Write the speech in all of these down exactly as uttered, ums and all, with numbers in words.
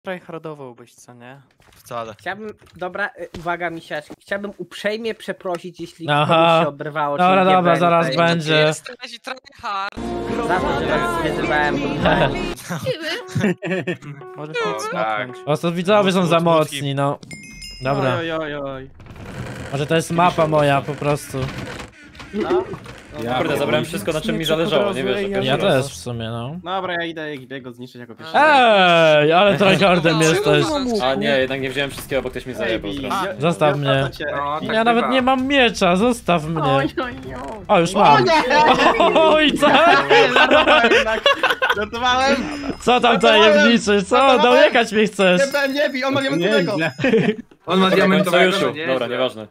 tryhardowałbyś, co nie? Wcale. Chciałbym, dobra, y, uwaga misiaczki, chciałbym uprzejmie przeprosić, jeśli Aha. komuś się oberwało, Dobra, czyli dobra, G B N zaraz tutaj. będzie. Jesteś tryhard. Za to, że was wyzywałem tutaj. Możesz nic O, smoknąć. O, to widzowie są za mocni, no. Dobra, Oj, oj, oj. może to jest mapa moja po prostu. No. Ja Kurde, zabrałem wszystko, na czym mi zależało, nie wiesz, że Ja pierwszy raz. też w sumie, no. Dobra, ja idę Biego zniszczyć jako pierwszy. Ej, ale tryhardem jesteś. A nie, jednak nie wziąłem wszystkiego, bo ktoś mi zajebał Ej, teraz. ja- Zostaw ja mnie. wracam cię. No, tak Ja nawet bywa. nie mam miecza, zostaw mnie. Oj, oj, oj. O, już mam. Oj, co? Żartowałem jednak. Żartowałem. Co tam tajemniczy? Co? Dojechać mnie chcesz? Nie, nie bij, on ma diamentowego. On ma Dobra, diamentowego, sojuszu. no nie? Dobra, nieważne.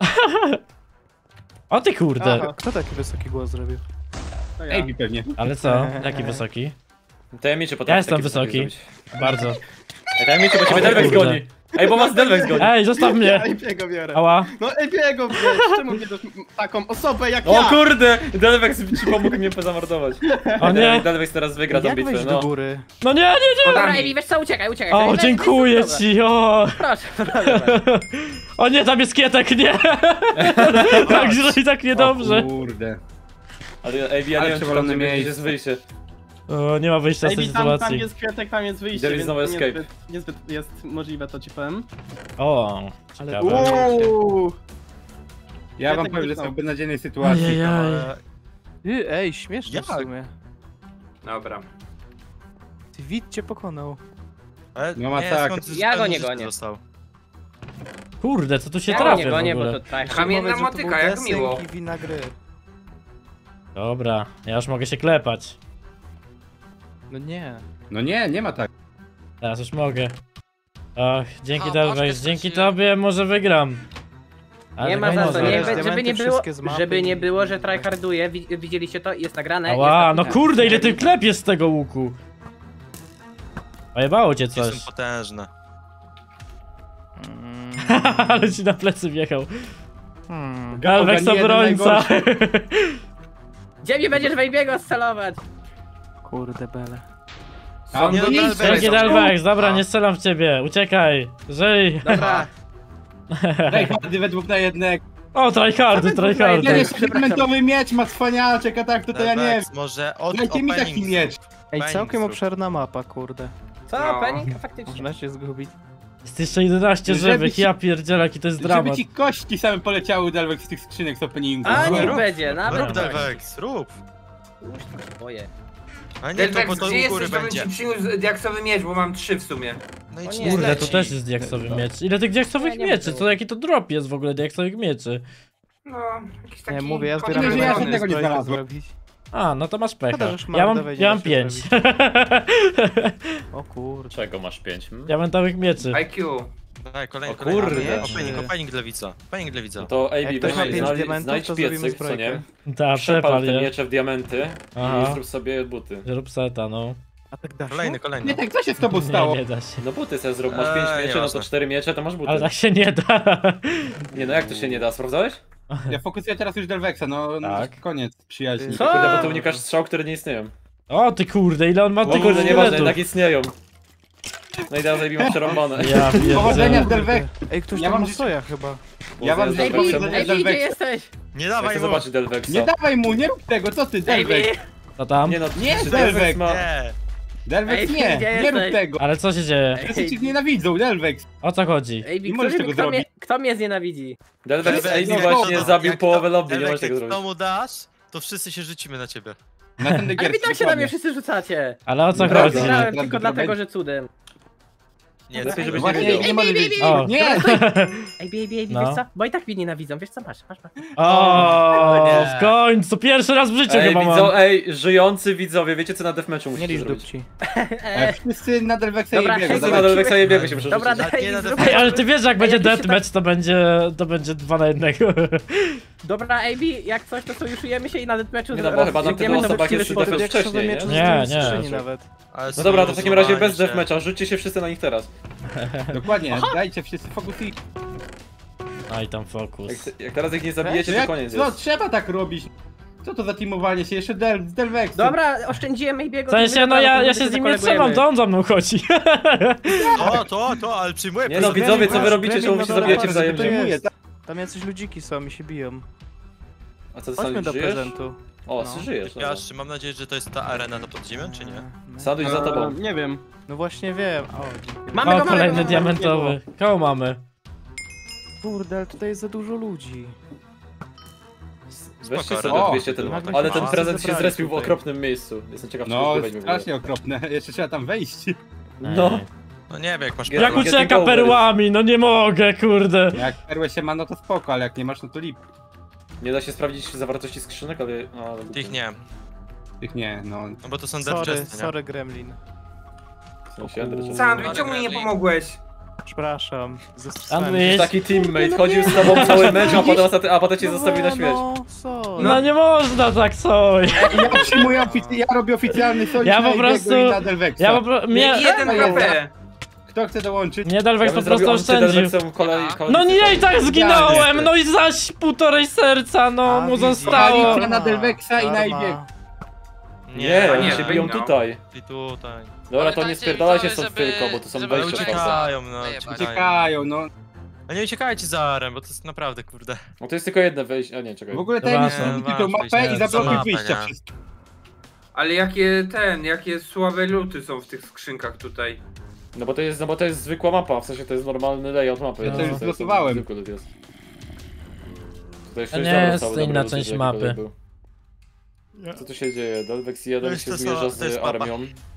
O ty kurde. Aha. Kto taki wysoki głos zrobił? To ja. Ej, pewnie. Ale co? Jaki wysoki? Tajemniczy potem. Ja jestem takie wysoki. zrobić. Bardzo. Ej, tajemniczy, bo ciebie Delvex kurde. goni. Ej, bo was Delvex goni. Ej, zostaw mnie! Ja Biego biorę. Ała. No Biego wiesz, czemu nie dasz taką osobę jak O ja? kurde! Delvex ci pomógł mnie pozamordować. O nie! Delvex teraz wygra tą Jak bitwę, wejść do no. góry? No nie, nie, nie! Dobra, Podami. Ebi, wiesz co, uciekaj, uciekaj. O, Ej, dziękuję dobra. ci, o! Proszę, proszę. proszę. O nie, tam jest kietek, nie! Tak źle i tak niedobrze. Kurde. Ale ej, ja nie Ale wiem, czy przewalone tam miejsce. jest wyjście. O, nie ma wyjścia z tej Ej, tam, tam sytuacji. jest kwiatek, tam jest wyjście, There is więc no to escape. niezbyt, niezbyt jest możliwe, to ci powiem. O, Ale- ciekawe. Uuu. Ja wam tak powiem, że myślał. są w beznadziejnej sytuacji. Ajajaj. Ty, ej, śmieszne Jak? w sumie. Dobra. Ty Wid cię pokonał. Ale No masakra. skąd- Ja go skąd nie żeś gonię. dostał? Kurde, co tu się Ja go trafia nie w gonię, bo ogóle? to tak. Kamienna Powiedz, że to był motyka, jak desynk miło. i wina gry. Dobra, ja już mogę się klepać. No nie. No nie, nie ma tak. Teraz już mogę. Och, dzięki A, Delvex, paczkę dzięki straciłem. tobie może wygram. Ale Nie ma tak za to, może. nie, Zaraz żeby diamenty nie było, wszystkie z mapy żeby nie i- było, że tryharduję, wi- widzieliście to? Jest nagrane. Ała, jest no napisane. kurde, ile ty klepiesz z tego łuku. Ojebało cię Nie są coś. potężne. Mm, Ale ci na plecy wjechał. hmm. Delvex Ogarnię jeden obrońca. Gdzie mi będziesz Wejbiego celować? Kurde bele. A on Nie, do no, niej Delvex. strzela. Dzięki Delvex, dobra, A. nie strzelam w ciebie. Uciekaj, żyj. Dobra. Daj hardy we dwóch na jednego. O, tryhardy, Ja tryhardy. jeszcze diamentowy miecz ma cwaniaczek, a tak to, to ja nie wiem. Delvex, może od Dajcie mi taki opening miecz. Ej, Fajnie całkiem zrób. obszerna mapa, kurde. Co, No. Penning? Faktycznie. Można się zgubić. Jest jeszcze jedenaście Żeby żywych, ci- ja pierdzielę, jaki to jest Żeby dramat. ci kości same poleciały Delvex z tych skrzynek z openingu. A No, niech rób. będzie, nawet. Rób Delvex, rób. Boję. Ale nie, to, bo Delvex, to gdzie u góry jesteś, to bym będzie. ci przyniósł diaksowy miecz, bo mam trzy w sumie. No i O ci nie. nie Kurde, to zleci. też jest diaksowy miecz. Ile tych diaksowych Nie, nie mieczy? było. Co, jaki to drop jest w ogóle diaksowych mieczy? No, jakiś taki... Nie, mówię, ja koniec zbieram że ja drogą. żadnego nie zbrojkę znalazłem. zrobić. A, no to masz pecha. Szkoda, że Ja mam, szmaragdowej nie ja da mam się pięć. O kurde. Czego masz pięć? Hmm? Diamentowych mieczy. I Q. Daj, kolejny, O kolejny. kurde. Opening, opening Lewica. Opening Lewica. No to Jak Ej, ktoś ma weź, pięć znajdź, diamentów, znajdź to zrobimy piecyk, co zbrojkę. nie? Ta, Przepal przepal te je. miecze w diamenty Aha. i zrób sobie buty. Zrób seta, no. A tak da się? Kolejny, kolejny. Nie tak, co się z tobą stało? Nie, nie da się. No buty sobie zrób, masz pięć Eee, mieczy, no to nieważne. cztery miecze, to masz buty. Ale tak się nie da. Nie no, jak to się nie da, sprawdzałeś? Ja fokusuję teraz już Delvexa, no, no Tak. koniec przyjaźni. Co? Kurde, bo ty unikasz strzał, które nie istnieją. O ty kurde, ile on ma O tych kurde, nieważne, sztyletów. jednak istnieją. No i teraz Ej, przerąbane. Ja Powodzenia pierdzielę. z Delvex. Ej, ktoś Ja tam mam ma życie- soja chyba. Ja wam Ej, życzę Ej, Delvexa. Bi, powodzenia ej, z Bi, gdzie Delvexa. jesteś? Nie Ja dawaj chcę mu. zobaczyć Delvexa. Nie dawaj mu, nie rób tego, co ty, Ej, Delvex? Bi. Co tam? Nie no, Nie, czy Delvex. ma... Nie. Delvex Ej, nie, gdzie nie rób jesteś? tego. Ale co się dzieje? Wszyscy cię nienawidzą, Delvex. O co chodzi? Ej, Bi, Nie możesz kto, tego kto, mnie, zrobić. kto mnie znienawidzi? Delvex Delvex, Ej, no, właśnie no, zabił Jak połowę to- lobby, nie Delvex, możesz tego jak zrobić. to mu dasz, to wszyscy się rzucimy na ciebie. Na ten Ale degier. wy tak się na mnie wszyscy rzucacie. Ale o co Dobra, chodzi? dobra. Wygrałem Dobra, tylko dobra, dlatego, będzie. że cudem. Nie, Lepiej, żebyś nie Właśnie wiedział. nie może wiedzieć. O. Nie! Ej, Bi, Bi, Bi, No. wiesz co? Bo i tak mnie nienawidzą, wiesz co? Masz, masz, masz. O, nie. w końcu, pierwszy raz w życiu Ej, chyba widzo, mam. ej, żyjący widzowie, wiecie co na deathmatchu Nie musicie licz zrobić? dupci. E, Wszyscy na Delvexa Dobra, i biegną. hej, Wszyscy na dawajcie. Delvexa je biegły się muszą Dobra, rzucić. daj, Nie, no, zrób... Ej, ale ty wiesz, jak będzie jak się deathmatch, to będzie, to będzie dwa na jednego. Dobra, Ej, Bi, jak coś, to sojuszujemy się i na deathmatchu Nie no, bo chyba na tylu rozstrzygniemy to w osobach uczciwy jest sposób. deathmatch wcześniej, nie? Nie, nie. Skrzyni nawet. Ale No dobra, to w takim razie bez sojuzowanie się. deathmatcha, rzućcie się wszyscy na nich teraz. Dokładnie, dajcie wszyscy fokus i... Aj tam fokus. Jak, jak teraz ich nie zabijecie, Jak, to koniec no jest. trzeba tak robić. Co to za teamowanie się? Jeszcze Del, z Delvex. Dobra, oszczędziłem Maybiego. W sensie, no ja, ja się z nim nie trzymam, to on za mną chodzi. O, to, to, ale przyjmuję Nie no, prezent. widzowie, co wy Gremlin, robicie? Czemu wy się no zabijacie dobra, wzajemnie? to jest. Przejmuję, tak? Tam jacyś ludziki są i się biją. A co, ty Chodźmy Sandwich, do żyjesz? prezentu. O, No. ty żyjesz, dobra. Piasz, mam nadzieję, że to jest ta arena na podziemiu, czy nie? No. Sandwich za tobą. Eee, nie wiem. No właśnie wiem. O, dziękuję. Mamy O, go, mamy kolejny go, diamentowy. Koło mamy. Kurde, ale tutaj jest za dużo ludzi. Weźcie Spoko, sobie o, odwieźcie ten... nagle Ale się ten wszyscy prezent się zebrali zrespił w tutaj. okropnym miejscu. Jestem ciekaw, czy No, go weźmie w ogóle. strasznie okropne. Jeszcze trzeba tam wejść. No. No nie wiem, jak masz Jak Jak perłę. ucieka- ucieka perłami, no nie mogę, kurde. Jak perłę się ma, no to spoko, ale jak nie masz, no to lip. Nie da się sprawdzić zawartości skrzynek, ale... A, ale... Tych nie, Tych nie, no. no bo to są Sorry, deadchesty, nie? sorry Gremlin. W sensie, Andrzej, czy- Sandwich, czemu mi nie pomogłeś? Przepraszam. Andrzej, Taki teammate chodził z tobą cały mecz, a potem, ostatni- a potem cię zostawił na śmierć. No, sorry. No nie można tak sobie. Ja przyjmuję ofic- ja robię oficjalny sojusz Ja na po Ibiego prostu- i na Delvexa. Ja po prostu... Mnie... Jeden K P. Kto chce dołączyć? Nie, Delvex Ja po bym prostu zrobił oszczędził. antydelweksem kolej, kolej, No nie, i tak zginąłem, no i zaś półtorej serca, no A, mu wizja. zostało. Koalicja na Delvexa i na Karma. Ibiego. Nie, oni nie, się biją no. tutaj. I tutaj. Dobra, to nie Pamiętajcie, spierdalaj się widzowie, stąd żeby- tylko, bo to są żeby Ale wejścia uciekać. proste. uciekają, no, Zajebać. uciekają. Uciekają, no. A nie uciekajcie za arem, bo to jest naprawdę, kurde. No to jest tylko jedno wejście, a nie, czekaj. W ogóle Dobra, tajemniczy nie, lubi tą ważne, mapę i nie, zablokuj mapę, wyjścia nie. wszystkie. Ale jakie ten, jakie słabe luty są w tych skrzynkach tutaj. No bo to jest, no bo to jest zwykła mapa, w sensie to jest normalny layout mapy. Ja to już jest- zlosowałem. zwykły lud jest. Tutaj jeszcze To nie zabrał jest cały inna dobry część lud, mapy. jaki był. Co tu się dzieje? Delvex jeden Weź się to zmierza co- z to jest mapa. armią.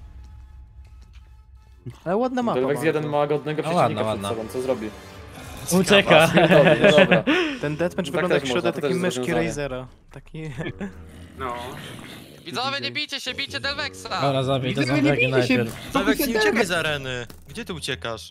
Ale ładna mapa. Delvex jeden bardzo. ma godnego No przeciwnika ładna, przed ładna. sobą, co zrobi? Ucieka. Spierdolę, no dobra. Ten deathmatch Tak wygląda też jak środek można, to takiej też myszki rozwiązanie. Razera. Taki... No. Widzowie, nie bijcie się, bijcie Delvexa! Dobra, zabij te Widzowie, nie zombiaki bijcie się. najpierw. Delvex, nie uciekaj Delvex. z areny. Gdzie ty uciekasz?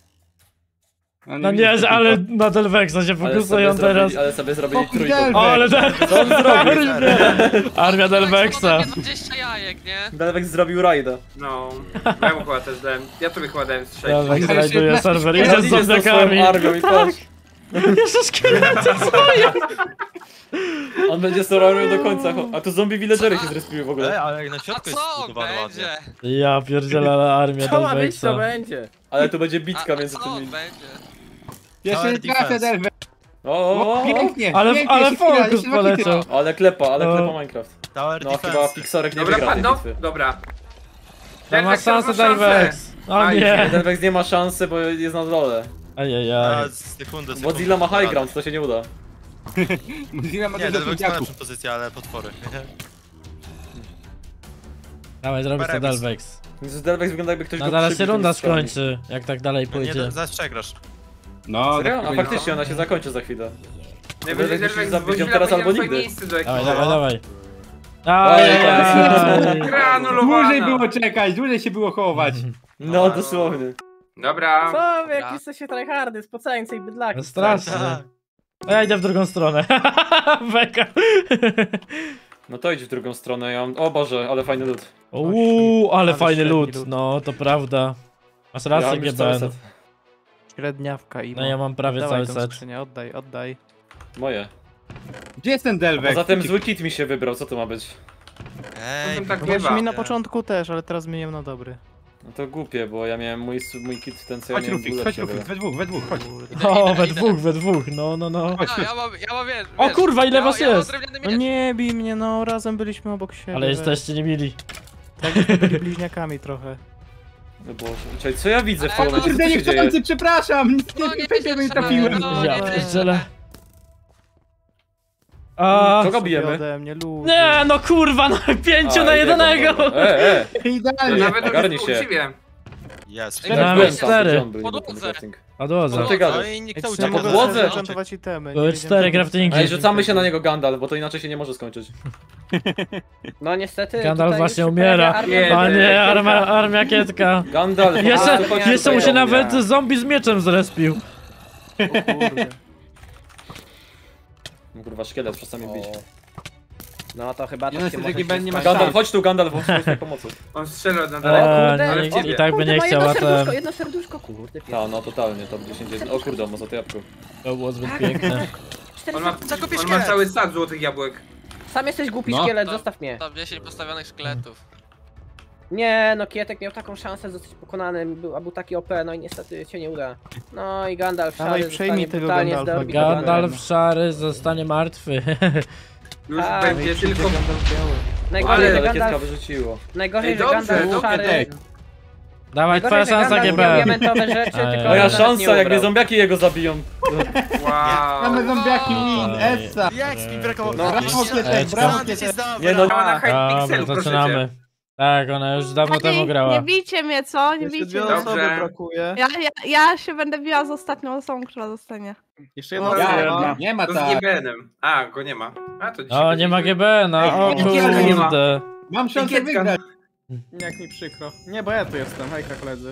No nie, ale na Delvexa się Ale sobie, fokusują teraz. zrobili, ale sobie zrobili Fucking trójkąt. Delvex. O, ale te... Co on zrobił? Armia, Armia Delvexa. dwadzieścia jajek, nie? Delvex zrobił rajda. No. Ja mu chyba też dałem. Ja tobie chyba dałem strzeć. Delvex Ale znajduje się- serwer, Ja idzie z Idzie z tą swoją zombiakami. armią i patrz. Jeszcze szkielety swoje. On będzie z tą armią do końca. cho- A tu zombie villagery się zrespiły w E, ogóle. ale na A środku jest co zbudowane ładnie. będzie? Ja pierdzielę, ale armia Co ma być, to Delvexa. będzie. Ale tu będzie A, bitka a między co tymi. będzie? Jeszcze Tower nie trafia defense. Delvex. O, o, O, o. pięknie, Ale, pięknie, ale jeszcze chwila, fokus jeszcze dwa hity. poleciał. Ale klepa, ale No. klepa Minecraft. Tower No chyba defense. Pixorek nie Dobra, wygra tej padną? bitwy. Dobra. To ma Delvex szansę ma szansę. Delvex. O Aj, nie. Delvex nie ma szansy, bo jest na dole. Ajajaj. A, sekundę, sekundę. Godzilla ma high ground, to się nie uda. Mozilla ma Nie, dużo Delvex ma sędziaków. lepszą pozycję, ale potwory. Dawaj, zrobić to Remis. Delvex. Jezus, Delvex wygląda jakby ktoś No go zaraz się przybił runda tymi strzałami. skończy, jak tak dalej Nie, pójdzie. zaraz przegrasz. No, Serio? tak A powinno. faktycznie, ona się zakończy za chwilę. Najwyżej Delvex Delvex musisz zabić ją Godzilla teraz będzie albo na swoje nigdy. miejsce do Dawaj, ekipu. dawaj, dawaj. Ojej, Ajajaj. Granulowana. Dłużej było czekać, dłużej się było chować. No dosłownie. Dobra. Co wy, jak jesteście tryhardy, spocające i bydlaki. Strasznie. Tak. A ja idę w drugą stronę. Beka. No to idź w drugą stronę, ja mam... O Boże, ale fajny lód. Uuu, ale Ale fajny średni lód. lód. No, to prawda. Masz Ja rację, mam już cały G B N. set. Średniawka i No ja mam prawie Dawaj cały tą set. skrzynię, oddaj, oddaj. Moje. Gdzie jest ten Delvex? Poza tym zły kit mi się wybrał, co to ma być? Ej, Potem tak No bywa. właśnie mi na Nie. początku też, ale teraz zmieniam na dobry. No to głupie, bo ja miałem mój, mój kit ten co ja Chodź miałem Rufix, był chodź lepszy, Rufix, we dwóch, we dwóch, chodź. Kurde. O, Idę, we idę. dwóch, we dwóch, no, no, no. Chodź, A, ja mam, ja mam wiesz, O wiesz, kurwa, ile ja, was ja mam jest? drewniany No miecz. nie bij mnie, no razem byliśmy obok siebie. Ale weź. jesteście niemili. Tak, byśmy byli bliźniakami trochę. No Boże, czekaj, co ja widzę w tym Ale momencie, co Kurde, tu się nie dzieje? chcący, przepraszam! Nic No nie, nie nie, nie wiecie, trafiłem. no, Ja nie wiecie. pierdzielę. A, Kogo bijemy? Ode mnie, ludzie. nie, no kurwa, no pięciu A, na idę, jednego. dobra. E, e! To Idealnie. nawet Ogarnij u się. ciebie. Jest. Ej, Ja Teraz mam byłem cztery. tam, gdzie on był, nie był Podłodze. ten crafting. Podłodze. Co ty No gadasz? i nikt Ej, to czy nie ucieka. mogę podłodze? zaczantować itemy. nie Były wiedziałem, cztery że- craftingi. Ej, rzucamy się na niego Gandalf, bo to inaczej się nie może skończyć. No niestety. Gandalf tutaj właśnie już się umiera. pojawia armia- Nie, A nie, armia, armia kietka. Gandalf, Jeszcze, po prostu chodź jeszcze mu tutaj się do mnie. nawet zombie z mieczem zrespił. O kurde. No kurwa, szkielet, czasami bić. No to chyba Nie to no, się że może G B N nie ma skończyć. Gandalf, szans. chodź tu, Gandalf, potrzebuję pomocy. On strzela na daleko. Eee, kurde, nie, ale i ciebie. tak by nie Kurde, ma chciał, a jedno serduszko, ten... jedno serduszko, kurde. Ta, no totalnie, top dziesięć. O kurde, on ma za to jabłko. To było zbyt piękne. On ma, Zakopię on ma szkielet. cały sad złotych jabłek. Sam jesteś głupi No. szkielet, To- zostaw mnie. Top dziesięć postawionych szkieletów. Nie, no Kietek miał taką szansę zostać pokonanym, był, a był taki O P, no i niestety się nie uda. No i Gandalf Dawaj, szary przejmij zostanie tego brutalnie Gandalfa. zdeorbitowany. Gandalf szary zostanie martwy. Już A, będzie tylko... Gandalf biały. Najgorzej, Ale że Ale kietka Gandalf, wyrzuciło. najgorzej, Ej, że dobrze, Gandalf dobrze, szary... Ej, Dawaj, twoja Najgorzej, że szansa Gandalf G miał B. diamentowe rzeczy, Ej. tylko Moja Gandalf nie szansa, jak mnie ubrał. zombiaki jego zabiją. Wow. Mamy zombiaki win, Essa. Jak mi brakowało? No, brawo, Jeszcze- Kietek, brawo, Sandy się Kietek. zdała, Nie no, Działa na Hypixelu, Dobra, proszę zaczynamy. cię. Tak, ona już dawno temu Nie grała. bijcie mnie, co? Nie Jeszcze bijcie dwie mnie. Dobrze. osoby brakuje. Ja, ja, ja się będę biła z ostatnią osobą, która zostanie. Jeszcze jedna Ja- osoba. Nie ma To z tak. G B N-em. A, go nie ma. A, to dzisiaj O, będzie nie ma źle. G B, no o Ej, Kietka nie ma. kurde. Mam szansę Kietka. wygrać. Jak mi przykro. Nie, bo ja tu jestem, hejka koledzy.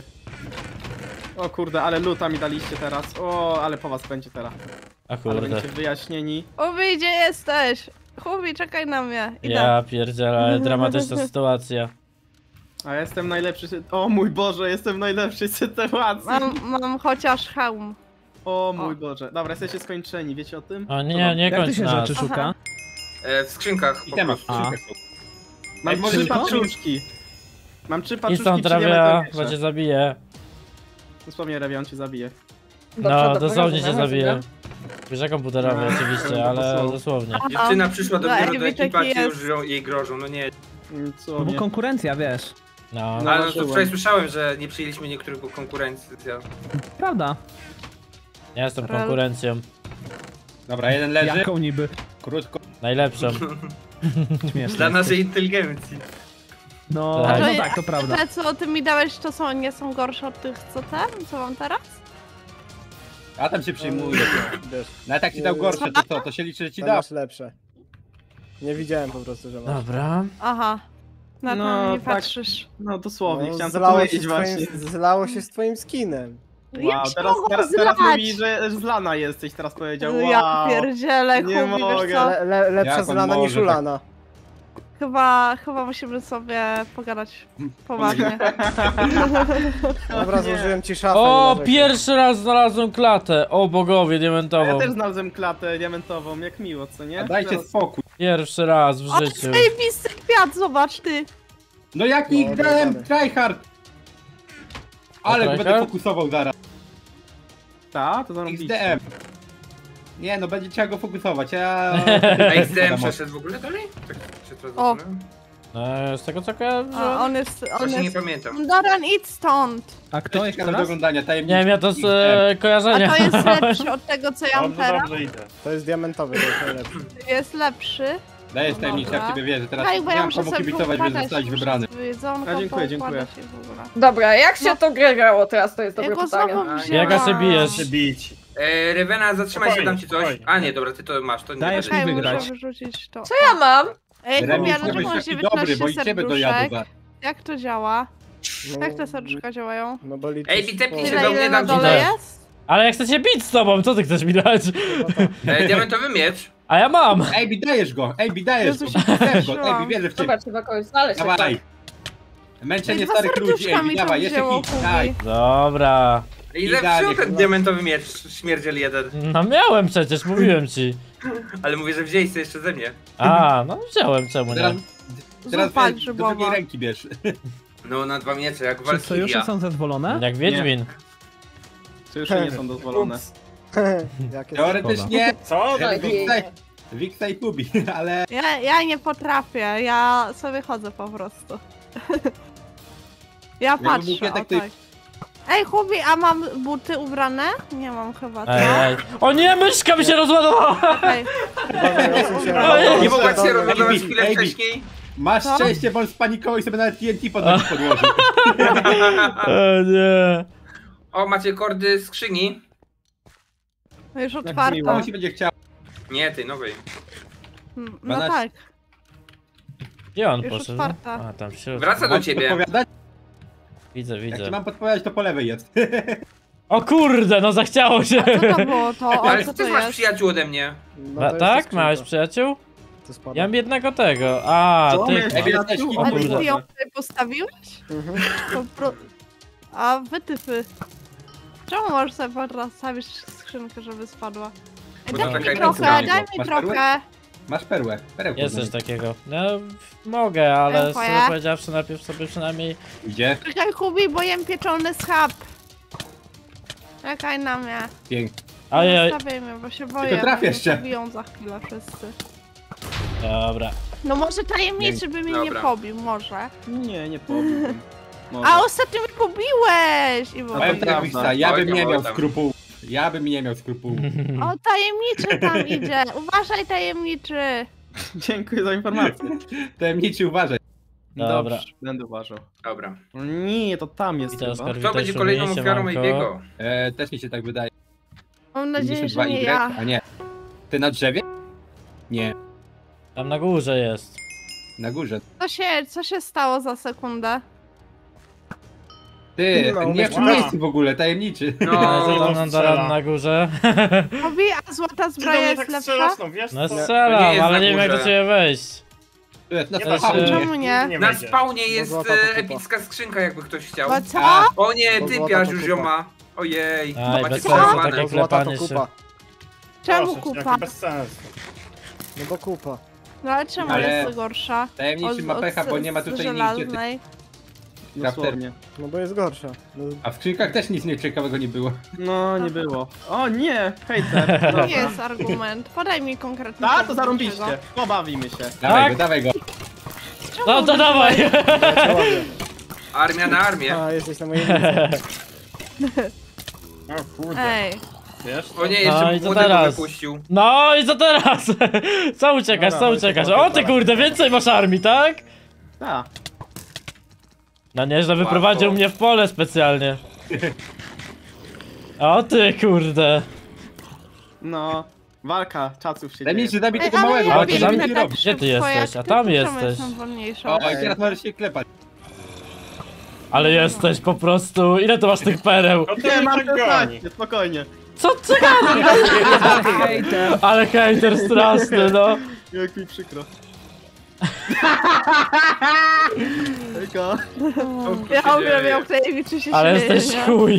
O kurde, ale luta mi daliście teraz. O, ale po was będzie teraz. A Ale kurde. będziecie wyjaśnieni. Ubi, gdzie jesteś? Hubi, czekaj na mnie. Idę. Ja pierdzielę, ale dramatyczna sytuacja. A ja jestem najlepszy. sy- O mój Boże, jestem w najlepszej sytuacji. Mam, mam chociaż hełm. O mój Boże. Dobra, jesteście skończeni, wiecie o tym? O nie, nie kończ nas. Aha. E, w skrzynkach I po temat. prostu. Mam Ej, trzy tylko? paczuszki. Mam trzy paczuszki. Instant trzy trafia, diamentowe bo cię miecze. zabije. Dosłownie Rewion cię zabije. No, dosłownie cię zabije. Grze komputerowej No, oczywiście, to ale są- dosłownie. Dziewczyna przyszła No, dopiero do Ewita ekipa, taki ci już jest. ją- jej grożą, no nie. Mm, Co No bo nie? konkurencja, wiesz. No. No. Ale no to Zobaczyłem. wczoraj słyszałem, że nie przyjęliśmy niektórych, bo konkurencja. Prawda. Ja jestem Rel. konkurencją. Dobra, jeden leży. Jaką niby? Krótko. Najlepszą. Śmieszne. Dla naszej inteligencji. No, Tak. no tak, to prawda. Te, co ty mi dałeś, to są, nie są gorsze od tych, co ten? Co mam teraz? A tam się przyjmuje. Wiesz, Nawet jak ci dał gorsze, to co? To się liczy, że ci to dał. masz lepsze. Nie widziałem po prostu, że masz. Dobra. Aha. Na to No, nie tak. patrzysz. No dosłownie, No, chciałem to zlało, się powiedzieć z właśnie. twoim, zlało się z twoim skinem. Jak Wow, się teraz, mogło teraz, teraz zlać? mówi, że zlana jesteś, teraz powiedział. Wow. Ja pierdzielę, Nie Hubi, wiesz mogę. co? Le, le, lepsza Jak on zlana niż może tak- ulana. Chyba, chyba musimy sobie pogadać poważnie. Dobra, złożyłem ci szafę. O, nie narzekaj. pierwszy raz znalazłem klatę. O bogowie, Ja diamentową. też znalazłem klatę diamentową, jak miło, co nie? A dajcie Teraz- spokój. Pierwszy raz w O, życiu. zajebisty kwiat, zobacz ty! No jaki No, grałem dobra. tryhard. Ale go będę tryhard? fokusował zaraz. Ta, to X zarobiście. D M. Nie no, będzie trzeba go fokusować, ja... A X D M przeszedł w ogóle dalej? Tak się teraz O. zastanawiam. No, z tego co kojarzę. A on jest, on Właśnie nie jest... pamiętam. Doran, idź stąd! A kto To jeszcze jest do raz? oglądania, tajemniczy. Nie wiem, ja to z X D M. e, A kojarzenia. to jest lepszy od tego, co ja mam teraz? To jest diamentowy, to jest najlepszy. Jest lepszy. Dajesz tajemnicę, jak Dobra. ciebie wierzę, teraz Hej, bo ja nie mam muszę komu sobie kibicować, żeby poukładać, zostać wybrany. muszę jedzonko A, dziękuję, poukładać dziękuję. i w ogóle. Dobra, jak się No. to grę grało teraz, to jest dobre Ja go pytanie. znowu A, wzięłam. Jaka się bijesz? bić. E, Revena, zatrzymaj się, Spokojnie, dam ci coś. spokojnie. A nie, dobra, ty to masz, to nie Dajesz będę. mi Czekaj, wygrać. muszę wyrzucić to. Co ja mam? Ej, Remis Kubia, nie dlaczego bądź masz taki dobry, bo i dziewiętnaście ciebie dojadę serduszek? za... Jak to działa? No, Jak te serduszka działają? No bo liczysz... Ej, bitepnij po- się Tyle, do mnie, ile na dam ci dole dać. jest? Ale ja chcę cię bić z tobą, co ty chcesz mi dać? E, diamentowy miecz. A ja mam! Ej, bi, dajesz go, ej, bi, dajesz go, Jezu, się dajesz go, ej, przestraszyłam. bi, wierzę w ciebie. Dobra, trzeba kogoś znaleźć. Dawaj. Męczenie Ej, dwa starych ludzi, serduszka ej, bi, mi to dawaj, jeszcze wzięło, hit, Kubi. daj. Dobra. I Idealnie, zepsuł ten kurwa. diamentowy miecz, śmierdziel jeden. No miałem przecież, mówiłem ci. Ale mówię, że wzięli sobie jeszcze ze mnie. A, no wziąłem, czemu Teraz, nie? teraz Zupa wiesz, do grzybowa. drugiej ręki bierz. No na dwa miecze, jak Czy sojusze Valkyria. są zezwolone? Jak Wiedźmin. Sojusze nie są dozwolone. Ups. Jakie Teoretycznie... Co? Wiksa i Kubi, ale... Ja, ja nie potrafię, ja sobie chodzę po prostu. Ja był patrzę, o kietek, ty- tak. Ej, Hubi, a mam buty ubrane? Nie mam chyba, co? Ej, ej. O nie, myszka mi się rozładowała! Okej. Ej, Nie mogła się Ej, rozładować bi, chwilę ej, bi. wcześniej? Masz Co? szczęście, bo on spanikował i sobie nawet T N T pod nogi podłożył. O nie. O, macie kordy skrzyni? No już miło. otwarta. On się będzie chciał. Nie, tej nowej. Mm, No Dwanaście. tak. Gdzie on Już poszedł? otwarta. A, tam w środku. Wraca do Mam ci ciebie. podpowiadać? Widzę, Jak ci widzę. mam podpowiadać, to po lewej jest. O kurde, no zachciało się. Co to było to? O, Ale co ty to masz jest? przyjaciół ode mnie. No, Ma, to jest tak? skrzynka. Małeś przyjaciół? To spada. Ja mam jednego tego. A, Co? ty. Miałeś Ej, przyjaciół? bileteczki, O A kurde. ty ją tutaj postawiłeś? Mhm. Po pro... A wytyfy. Czemu możesz sobie postawić skrzynkę, żeby spadła? Ej, Bo daj to mi taka trochę, ręka. daj mi Masz trochę. Masz perłę. Perełkę. Jest coś takiego. No, mogę, ale Dziękuję. szczerze powiedziawszy, najpierw sobie przynajmniej... Gdzie? Czekaj, Hubi, bo jem pieczony schab. Czekaj na mnie. Pięknie. Ojej, Zostawiaj mnie, bo się boję. trafię bo mnie jeszcze. pobiją za chwilę wszyscy. dobra. No może tajemniczy by mnie nie Dobra. pobił, może. Nie, nie powiem. Może. A ostatnio mnie pobiłeś! I No bo... to Powiem tak, prawda. Wiksa, ja Oj bym tam, nie oj miał tam. skrupułów. Ja bym nie miał skrupułów. O, tajemniczy tam idzie. Uważaj, tajemniczy. Dziękuję za informację. Tajemniczy, uważaj. Dobra. Dobrze, będę uważał. Dobra. Nie, to tam jest Witam, chyba. Skarbie. Kto będzie kolejną ofiarą Ejbiego? E, też mi się tak wydaje. Mam nadzieję, że pięćdziesiąt dwa nie Y? ja. A nie. Ty na drzewie? Nie, Tam na górze jest. na górze. Co się, co się stało za sekundę? Ty, No, nie w tym wow. miejscu w ogóle, tajemniczy. No, No, co tam nam da rady na górze? Hubi, a złota Ty do zbroja mnie jest tak lepsza? strzelasz, no wiesz No co? To strzelam, nie jest ale na nie wiem jak do górze. ciebie wejść. Tu jest na Nie da się. spawnie. Czemu nie? Nie na wejdzie. spawnie jest złota to e, kupa. epicka skrzynka, jakby ktoś chciał. Bo co? A, O nie, Bo ty złota piaż to już ją kupa. ma. Ojej, Aj, macie bez sensu, przerwane. takie Bo złota to klepanie się. kupa. Czemu Proszę, kupa? jaki bez sensu. No bo kupa. No ale czemu Ale jest gorsza? tajemniczy ma pecha, bo nie ma tutaj nigdzie. żelaznej. Dosłownie. No bo jest gorsza. No, A w skrzynkach też nic nieciekawego nie było. No, nie było. O nie, hejter. To Dobra. nie jest argument. Podaj mi konkretny A, to powód zarąbiście. dlaczego. Pobawimy się. Dawaj Tak? go, dawaj go. Czemu No to użyłeś- dawaj! ja cię łapię. Armia na armię. A, jesteś na mojej liście. O kurde, Ej, wiesz? O nie, jeszcze No i co młodego teraz? wypuścił. No i co teraz? Co uciekasz, Dobra, co no i uciekasz? chyba O ty dobra. kurde, więcej masz armii, tak? Tak. No nieźle wyprowadził mnie w pole specjalnie. O ty kurde. No, walka czasów się dzieje. Tajemniczy, zabij Ej, tego ale małego, ja bo to biegnę zabij biegnę nie tak robi. Gdzie ty szybko, jesteś? jak A tam ty, czemu jesteś. jestem wolniejsza? O, i teraz możesz się klepać. Ale jesteś po prostu... Ile tu masz tych pereł? No to Nie, mnie mam tak goni. szesnaście, spokojnie. Co ty? Ale hejter straszny, no. Jak mi przykro. Hejka. Ja uwielbiam Klejewiczu się Ale śmieje, jesteś nie? chuj.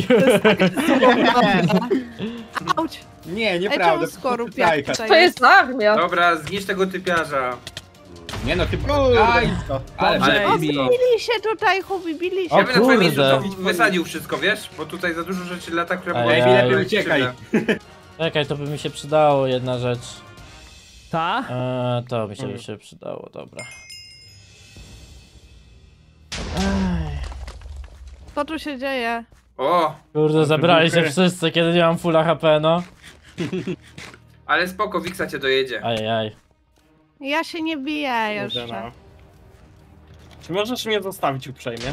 Auć. Nie, Ej, nieprawda. czemu skorup Tutaj, jak tutaj To jest armia! Dobra, zniszcz tego typiarza. Nie no, ty... Kurde, Aj, blisko. ale Ale O, blisko. bili się tutaj, Hubi, bili się. O Ja bym na twoim miejscu kurde. to wysadził wszystko, wiesz? Bo tutaj za dużo rzeczy lata, które Ej, mogą ej, mi lepiej lepiej uciekaj. Czekaj, to by mi się przydało jedna rzecz. Ta? Eee, to mi się, by się przydało, dobra. Ej, Co tu się dzieje? O, kurde, zabrali się Dziękuję. wszyscy, kiedy nie mam fulla H P, no. ale spoko, Wiksa cię dojedzie. Ajajaj. Ja się nie biję Kurde, jeszcze. no. Czy możesz mnie zostawić uprzejmie?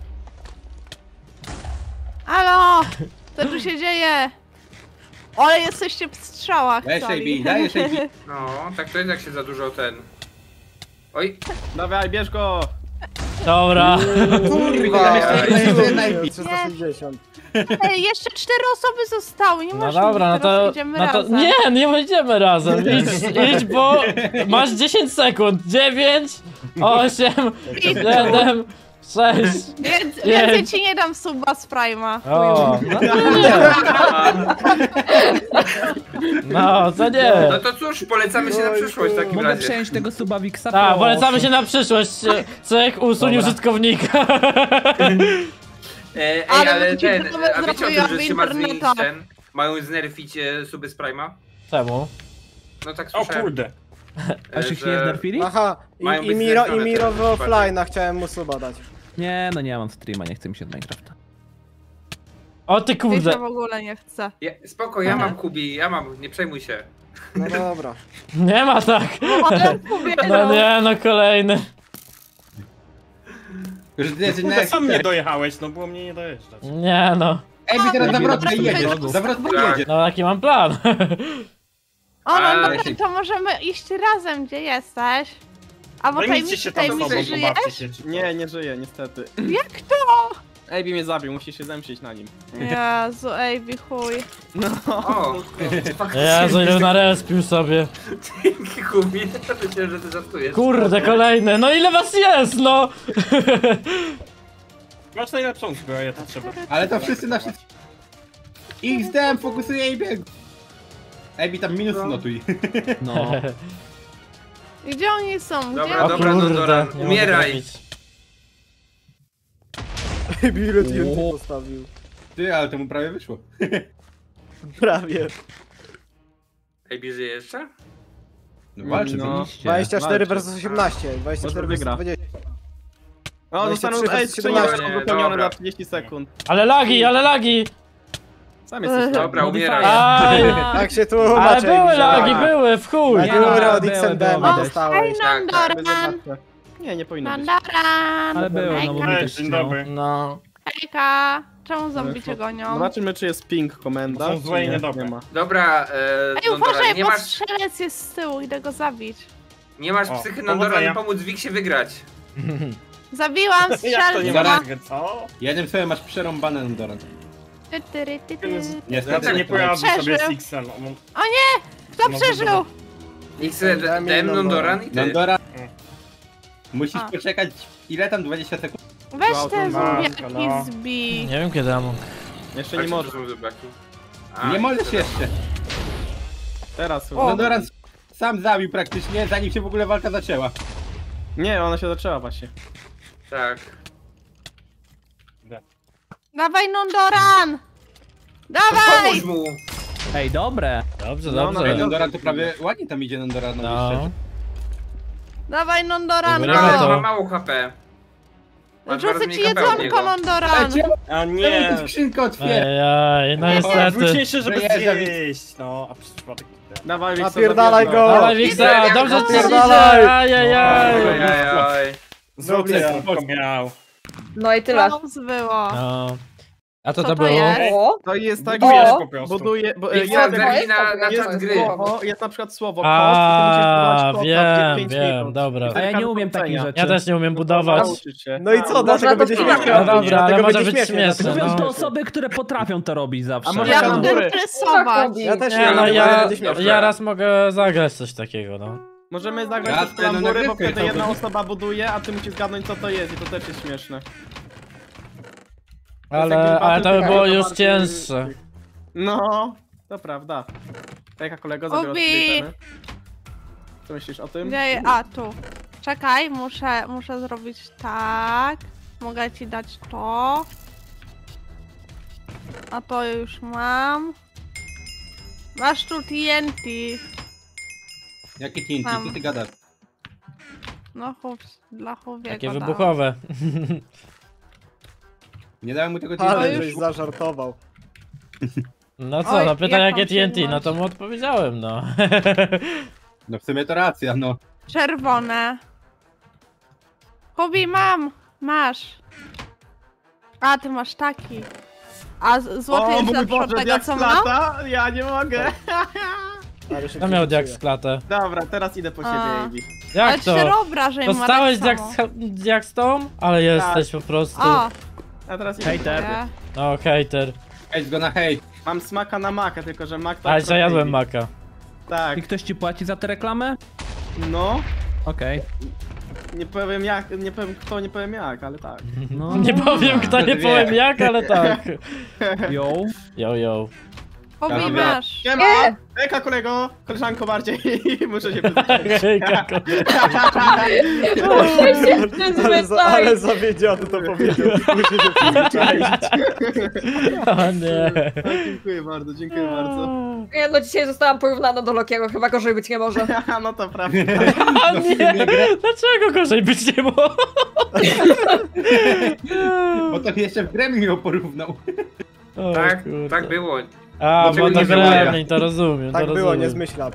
Halo! Co tu się dzieje? Ale jesteście w strzałach Dajesz cali. A B, dajesz A B. No, tak to jest jak się za dużo ten... Oj, Dawaj, bierz go. Dobra. Kurwa, tam jeszcze jeszcze jedna A B. trzysta sześćdziesiąt. Ej, jeszcze cztery osoby zostały, nie No można. dobra, no teraz to, idziemy no to... razem. Nie, nie będziemy razem. Idź, idź, bo masz dziesięć sekund. dziewięć, osiem, siedem, sześć. Więcej, Nie. więcej ci nie dam suba z Prima. O, no to nie. No, to nie. no to cóż, polecamy się na przyszłość w takim Mogę razie. przejąć tego suba Wiksa? Tak, polecamy się na przyszłość. Cech usuń Dobra. użytkownika. E, ej, Ale ale ludzie ten, to nawet a wiecie o tym, zrobiły że się ma zmienić interneta. ten? Mają znerfić e, suby z Prime'a? Czemu? No tak O słyszałem. kurde. e, A się że- nie znerfili? Aha, Mają i, i być Miro, i znerfione Miro te w przypadki. offline'a chciałem mu suba dać. Nie, no nie mam streama, nie chce mi się od Minecrafta. O ty Wiecie, kurde. w ogóle nie chcę. Ja, spoko, ja mam Kubi, ja mam, nie przejmuj się. No dobra. Nie ma tak. Ale powiedział. No nie, no kolejny. Że ty jesteś na Kurde, sam nie ekspert. dojechałeś, no było mnie nie dojeżdżać. Nie no. A B teraz zawrotnie Dobra, jedzie. dobra. Zawrotnie Tak. jedzie. No taki mam plan. O, no Ale- dobra, to możemy iść razem, gdzie jesteś. A bo Zajmijcie tajemniczy, się tam sobą, tajemniczy żyjesz? pobawcie się. czy- Nie, nie żyje, niestety. Jak to? Ej, mnie zabił, musisz się zemścić na nim. Jezu, ej, chuj. No. O, Jezu, ile narespił sobie. dzięki Kubi, myślałem, że ty żartujesz. Kurde, kolejny. No ile was jest, no? Masz najlepszą zbroję, to trzeba. Ale to wszyscy na wszystkich. X D M fokusuje A B. A B tam minus notuj. No. Gdzie oni są? Gdzie? Dobra, O dobra, kurde, Nondoran, nie mogę umieraj. trafić. Bilet T N T postawił. Ty, ale temu prawie wyszło. Prawie. Ej, bierze jeszcze? No walczy, No. no. dwadzieścia cztery walczy. versus osiemnaście. dwadzieścia cztery Może wygra. versus dwadzieścia. O, zostaną dwadzieścia trzy, ej, trzy siedemnaście. nie Nie, wypełnione dobra. na trzydzieści sekund. Ale lagi, ale lagi! Sam jesteś tam. Dobra, umieraj. Aj, Tak się tu ale tłumaczy. były lagi, A. były, w chuj! Na Nie, górę od były, X M D były, M były. dostałeś. Hej, Tak, Będzie Nondoran! zawsze. Nie, nie powinno być. Nondoran! Ale było, no bo mi Hejka. też ścinał. No. Hejka! Czemu zombie cię gonią? Zobaczymy, czy jest ping komenda. To są złe i czy nie, niedobre. nie ma. Dobra, e, Ej, Nondoran, uważaj, nie bo masz, strzelec jest z tyłu, idę go zabić. nie masz O, psychy powodzenia. Nondoran pomóc Wiksie wygrać. Zabiłam Jak to nie strzelca! ma co? Jednym słowem masz przerąbane Nondoran. Ty, ty, ty, ty, ty. Niestety. Ja nie pojadę sobie Przeżył. z X-em. no, O nie! Kto No, przeżył? X-e, Daj mi dałem Nondoran. Nondoran i ty. Nondoran. Musisz A. poczekać, ile tam? dwadzieścia sekund? Weź te Matko, zombiaki no. zbij. Nie wiem kiedy ja mógł. Jeszcze Tak, nie to może. są zębaki. A, Nie możesz dobra. jeszcze. Teraz. O. Nondoran sam zabił praktycznie, zanim się w ogóle walka zaczęła. Nie, ona się zaczęła właśnie. Tak. Dawaj Nondoran! Dawaj! Pomóż mu! Ej, dobre. Dobrze, No, dobrze. no, Nondoran to prawie ładnie tam idzie Nondoran. No. Dawaj Nondoran! Dobra, Ale to- ma mało H P. Ma dwa razy Rzucę ci mniej H P od jedzonko niego. Nondoran! A Nie, nie! tę skrzynkę otwiera. Ejaj, no niestety. Ważniejsze, żeby Przejeżdża, zjeść, no, a przez przypadek kurde. Dawaj, Wiksa, Napierdalaj zabierz go! Dawaj Wiksa, dobrze ci idzie! Napierdalaj! Ajajaj! Ojej. Złote Dobra. jabłko miał. No i tyle. Pauz było. No. A co Co to to było? jest? O, To jest tak, Budujesz że po prostu. buduje, bo, Jest jest, energii na, na jest czas gry. słowo, jest na przykład słowo A, kod, wiem, w pięć wiem, minut. dobra. I A ja wtedy nie umiem takich ocenia. rzeczy. Ja też nie umiem budować. Nauczyć się. No i co, dlaczego to będzie chwilę. śmiesznie? No dobra, ale Dlatego może będzie być śmiesznie, śmieszne, dlatego Mówią no. to osoby, które potrafią to robić zawsze. A może Ja na będę góry. rysować. Ja też Nie, nie, no ale ja, będzie śmiesznie. ja raz mogę zagrać coś takiego, no. Możemy zagrać Ja też ten, no, klambury, bo nagrywkę wtedy to jedna będzie- osoba buduje, a ty musisz zgadnąć co to jest i to też jest śmieszne. Ale, ale to by było już cięższe. No, to prawda. Jaka kolego zabiera Obi! Co myślisz o tym? Gdzie? A, tu. Czekaj, muszę, muszę zrobić tak. Mogę ci dać to. A to już mam. Masz tu T N T. Jakie T N T, Mam. co ty gadasz? No chłop, dla chłowieka Takie dałam. wybuchowe. Nie dałem mu tego T Ale N T. żeś zażartował. No co, Oj, no pyta jaką jakie T N T, no ciemność. to mu odpowiedziałem, no. No w sumie to racja, no. Czerwone. Hubi, mam. Masz. A, ty masz taki. A z- złoty jest mój lepszy od Boże, tego, jak co mam? sklata? Ja nie mogę. Ale się Kto miał przyjdzie. diak z klatę? Dobra, teraz idę po A. ciebie, Ebi. Ale Jak cztery to? obrażeń ma Dostałeś tak diak samo. z, diak z tą? Ale jesteś po prostu. O, A teraz idę. Hejter. nie. No, hejter. Hejt go na hejt. Mam smaka na makę, tylko że mak to... Ale ja jadłem maka. Tak, I ktoś ci płaci za tę reklamę? no. Okej. Nie powiem jak, nie powiem kto, nie powiem jak, ale tak. No. Nie powiem kto, nie Wie. powiem jak, ale tak. Yo. Yo, yo. Hubi, Dobra. masz. Siema! Eka kolego, koleżanko bardziej, muszę się przyznać. Hejka, ko- Ale, za, ale zawiedziony to powiedział. Muszę się przyzwyczaić. O nie. A, dziękuję bardzo, dziękuję bardzo. Nie, no dzisiaj zostałam porównana do Lokiego, chyba gorzej być nie może. No to prawda. O nie! Dlaczego gorzej być nie może? Bo to jeszcze w grę mi ją porównał. O, Tak, kurde. tak było. A, Dlaczego bo to nie było ja? gremlin, to rozumiem, to Tak było, rozumiem. nie zmyślam.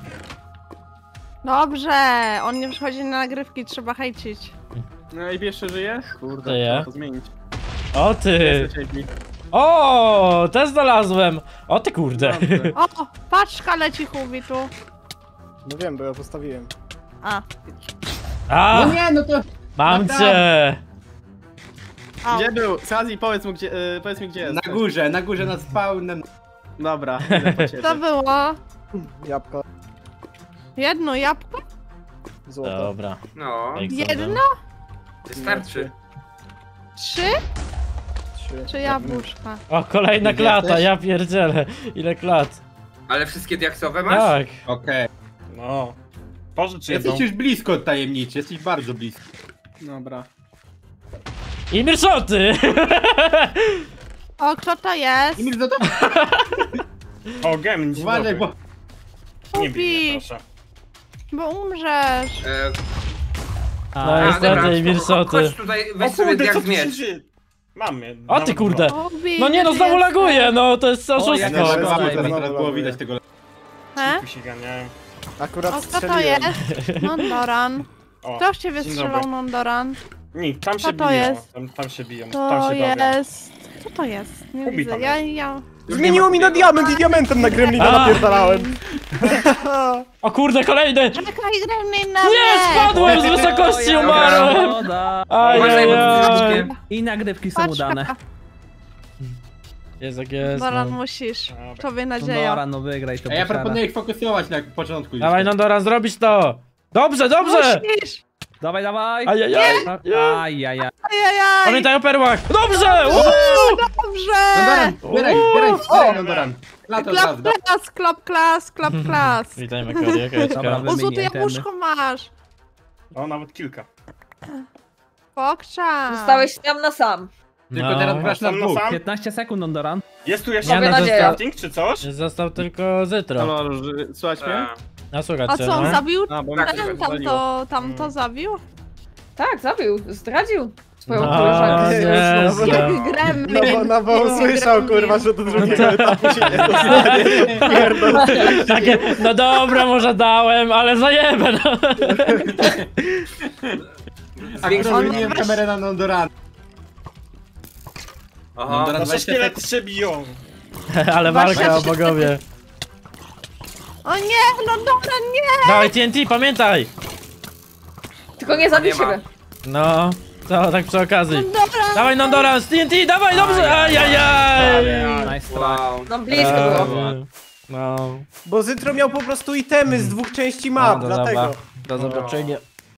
Dobrze, on nie przychodzi na nagrywki, trzeba hejcić. No i jeszcze żyje? Kurde, Żyje. trzeba to zmienić. O ty! Jesteś, Ebi. O, też znalazłem! O ty kurde! Dobrze. O, paczka leci Hubi tu. No wiem, bo ja postawiłem. A, A, No nie, no to... mam cię! au. Gdzie był? Sazi, powiedz mu gdzie, y, powiedz mi gdzie jest. Na górze, na górze nad spawnem. Dobra, idę po ciebie. To było Jabłko jedno jabłko? złote. Dobra. No, Jedno? wystarczy. Trzy? Trzy. Czy jabłuszka? O, kolejna Gdzie klata, jesteś? ja pierdzielę. Ile klat? Ale wszystkie diaksowe masz? Tak. Okej. No. Pożycz jedną. Jesteś już blisko tajemniczy, jesteś bardzo blisko. Dobra. I mirszoty! O, kto to jest? Emil, za to... O, Gem, dzień Uważaj, dobry. bo... Nie bij mnie, Kupi, proszę. bo umrzesz. E, No a, niestety, dobra, i mirszoty. Chodź tutaj, O weź sobie kurde, co jak tu się miecz. dzieje? Mam je. O ty nawet kurde! dwa. Kupi, No nie no, gdzie znowu ty laguje, no to jest O, oszustwo. jak No, szkoda, ale Emil. teraz było widać tego... He? Tu się ganiałem. Akurat O, kto to strzeliłem. jest? Nondoran. O, Kto w ciebie dzień strzelał, dobry. Nondoran? Nie, tam się Co to biją. jest? Tam, tam się biją. To tam się bawią. jest... Co to jest? Nie Ubi widzę, tam ja... ja... Zmieniło mi na diament i diamentem na gremlina A. napierdalałem. O kurde, kolejny! Czekaj, gremlin na Nie, mnie! spadłem z wysokości, O, umarłem! szkoda. Uważaj, bo ty Ajajaj. znaczkiem. I nagrywki są Patrz, udane. Jest jak jest, Nondoran, no. musisz. Dobra. Tobie nadzieja. Nora, no wygraj to A ja posiada. proponuję ich fokusować na początku. Dawaj Nondora, zrobisz to! Dobrze, dobrze! Musisz! Dawaj, dawaj! Ajajaj! Ajajaj. Ajajaj! Pamiętaj o perłach! Dobrze! Uuu! Dobrze! Nondoran, zbieraj, zbieraj, zbieraj Nondoran. Lato, Klap lato. klas, klap klas, klap klas. Witaj Makari, jaka jest Dobra, O, złote wymieniaj temy. jabłuszko masz. O, nawet kilka. Pokcza. Zostałeś sam na sam. Tylko No. teraz grasz na Sam na dwóch. sam? piętnaście sekund, Nondoran. Jest tu Ja jeszcze na jakiś nadzieję. crafting czy coś? Został tylko Zytro. Halo, Róży, słuchać mnie? E, A słuchać A cię, co, on no. zabił? A, bo Tak, mnie Ten tam wywaliło. to, tam to zabił? Tak, zabił, zdradził swoją No, koleżankę. Jezu. Jak gremlin. No bo, no bo on Jak słyszał gremlin. kurwa, że do drugiego etapu się nie dostanie. Pierdol. Takie, no dobra, może dałem, ale zajebę, no. Akurat On- zmieniłem kamerę na Nondoran. Aha. Nondoran Nasze dwadzieścia szkielety się biją. Ale walka o bogowie. O nie, Nondoran, nie! Dawaj T N T, pamiętaj! Tylko nie zabij Nie ma. siebie. No, co tak przy okazji. Nondoran! Dawaj Nondora z T N T, dawaj, dobrze! Ajajaj! Nice try. Wow. No blisko było. Prawie. No. Bo Zytro miał po prostu itemy z dwóch części map, No, to dlatego. dobra. Do zobaczenia.